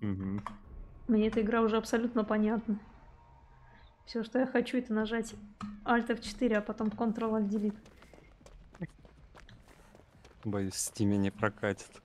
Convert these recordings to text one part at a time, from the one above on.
Мгм. Мне эта игра уже абсолютно понятна. Все, что я хочу, это нажать Alt F4, а потом Ctrl-Alt-Delete. Боюсь, в Стиме не прокатит.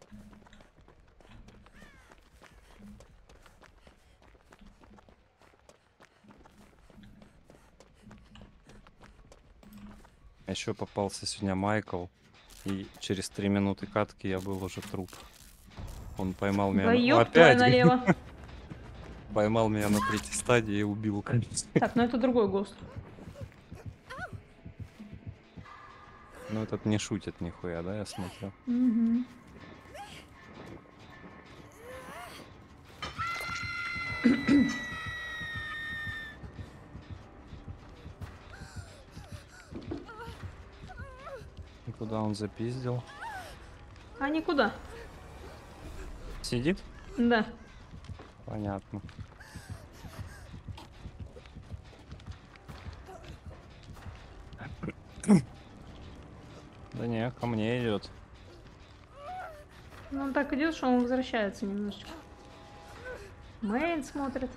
А еще попался сегодня Майкл, и через 3 минуты катки я был уже труп. Он поймал меня Да на... О, ёб твою опять! налево. Поймал меня на третьей стадии и убил, конечно. Так, ну это другой ГОСТ. Но этот не шутит нихуя, да, я смотрю. Мгм. И куда он запиздил? А никуда. Сидит? Да. Понятно. Да не, ко мне идет. Ну, он так идет, что он возвращается немножечко. Мэйн смотрит.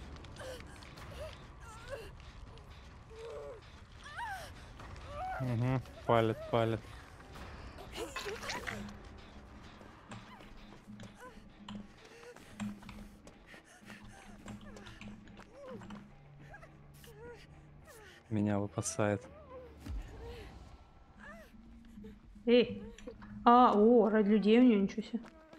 Угу. Палит, палит. Меня выпасает. Эй. А, о, ради людей у нее, ничего себе.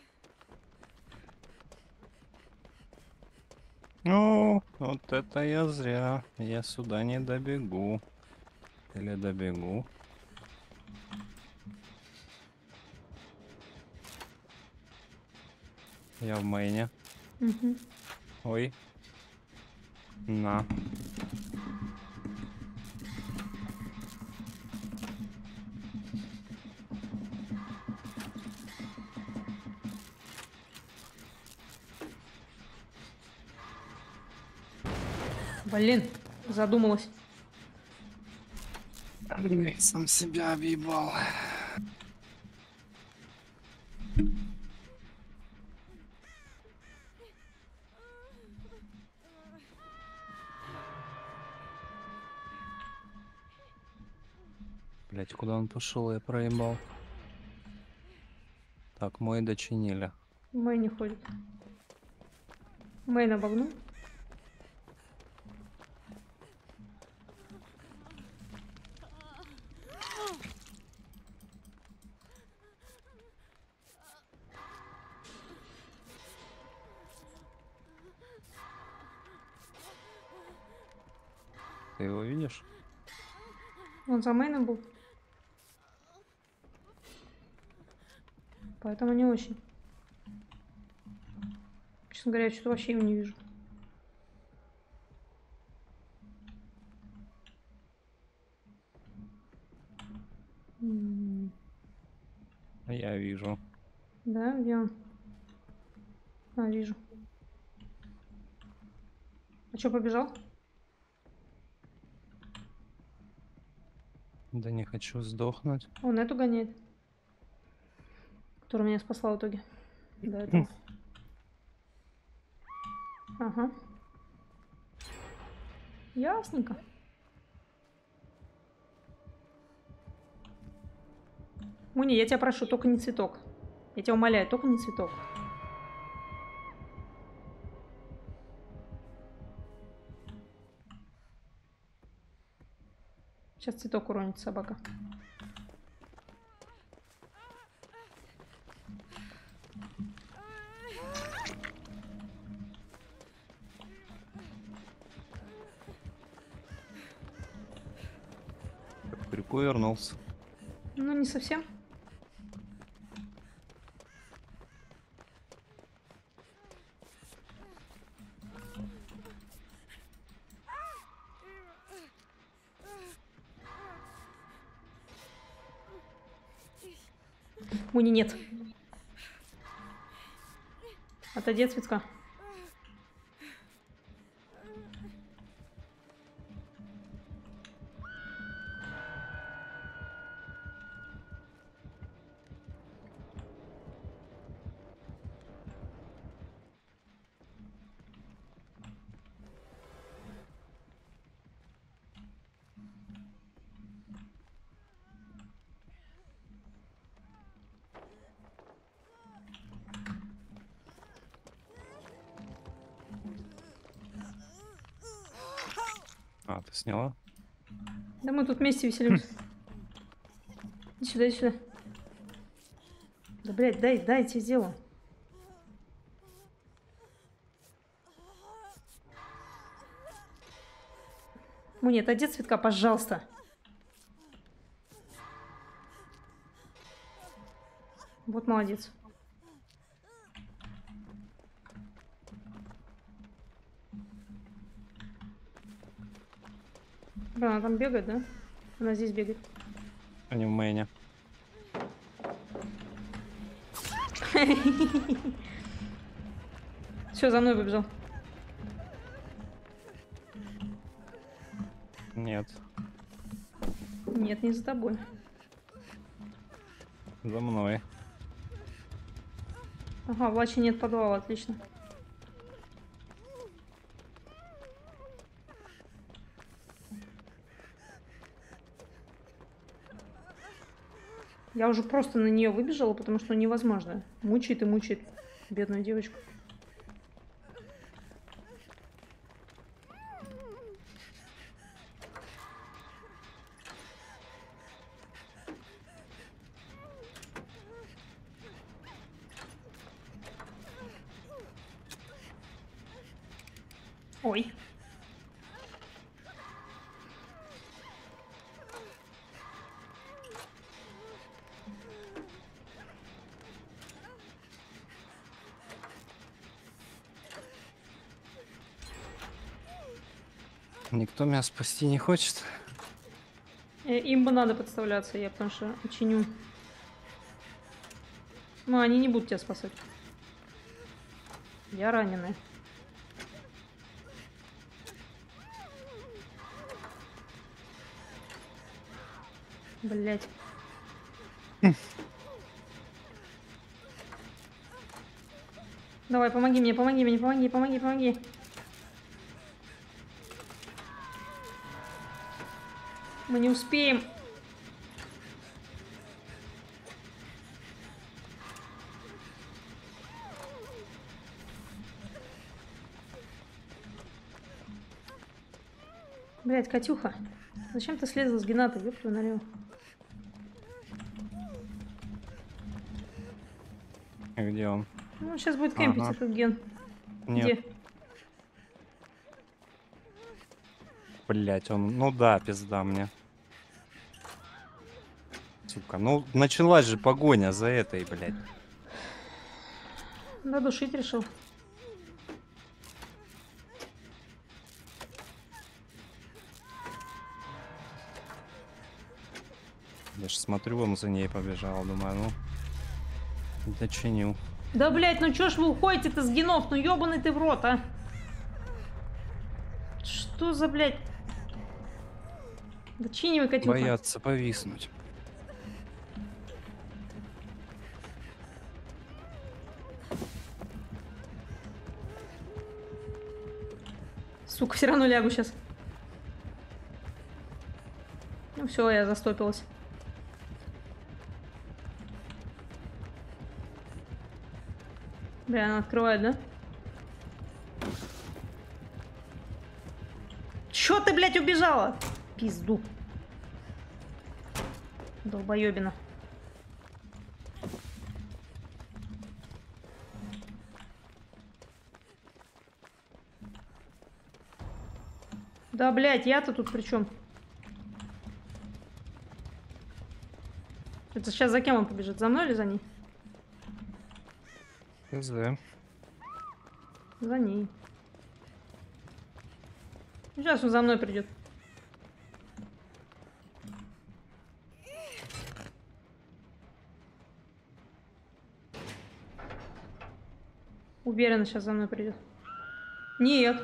О, вот это я зря. Я сюда не добегу. Или добегу. Я в мейне. Мгм. Ой. На. Блин, задумалась. Сам себя объебал. Блять, куда он пошел, я проебал. Так, мой дочинили. Мэй не ходит. Мэй обогнул. Ты его видишь? Он за Мэйном был. Поэтому не очень. Честно говоря, я что-то вообще его не вижу. Я вижу. Да, где он? А, вижу. А что, побежал? Да не хочу сдохнуть. Он эту гоняет. Которая меня спасла в итоге. До этого. Ага. Ясненько. Муни, я тебя прошу, только не цветок. Я тебя умоляю, только не цветок. Сейчас цветок уронит собака. К крюку вернулся. Ну, не совсем. Муни, нет. Отойди от цветка. А, ты сняла? Да мы тут вместе веселимся. Иди сюда, иди сюда. Да, блядь, дай, дайте сделаю. Муни, отойди от цветка, пожалуйста. Вот молодец. Да, она там бегает, да? Она здесь бегает. Они в мейне. Все, за мной побежал. Нет. Нет, не за тобой. За мной. Ага, в Лаче нет подвала, отлично. Я уже просто на нее выбежала, потому что невозможно. Мучает и мучает бедную девочку. Ой. Никто меня спасти не хочет. Им бы надо подставляться, я потому что чиню. Но они не будут тебя спасать. Я раненая. Блять. Давай, помоги мне, помоги. Мы не успеем. Блять, Катюха, зачем ты слезла с Гената, ёб твою налево? Где он? Ну, сейчас будет кемпить Ага. этот Ген. Нет. Где? Блять, он. Ну да, пизда мне. Сука, ну началась же погоня за этой, блядь. Да, душить решил. Я ж смотрю, он за ней побежал, думаю, ну. Дочинил. Да, блять, ну чё ж вы уходите-то с Генов? Ну ёбаный ты в рот, а? Что за, блядь? Да чинивай, Катюха. Боятся повиснуть. Сука, все равно лягу сейчас. Ну все, я застопилась. Бля, она открывает, да? Чё ты, блядь, убежала? Пизду. Долбоёбина. Да, блядь, я-то тут при чем? Это сейчас за кем он побежит? За мной или за ней? ХЗ. За ней. Сейчас он за мной придет. Уверена, сейчас за мной придет. Нет.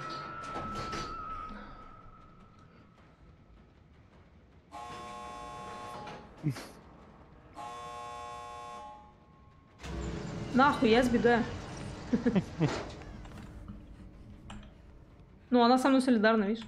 Нахуй, я сбегаю. Ну, она со мной солидарна, видишь?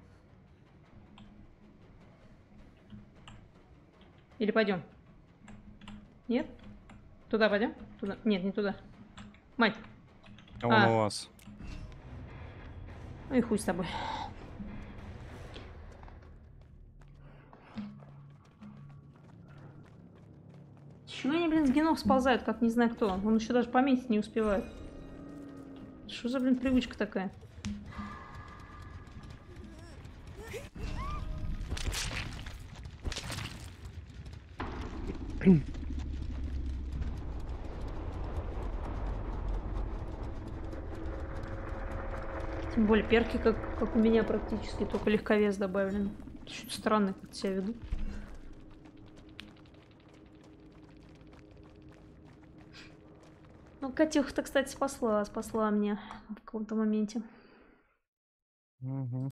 Или пойдем? Нет? Туда пойдем? Туда? Нет, не туда. Мать. А он у вас. Ну и хуй с тобой. Чего они, блин, с генов сползают, как не знаю кто? Он еще даже пометить не успевает. Что за, блин, привычка такая? Тем более перки, как у меня практически, только легковес добавлен. Чуть странно как себя веду. Ну, Катюха-то, кстати, спасла мне в каком-то моменте. Мгм.